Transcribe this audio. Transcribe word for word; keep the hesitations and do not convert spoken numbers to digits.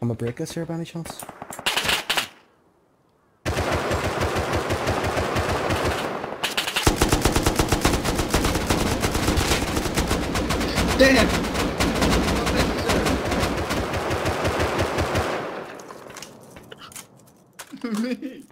I'm gonna break us here by any chance? Damn! Me.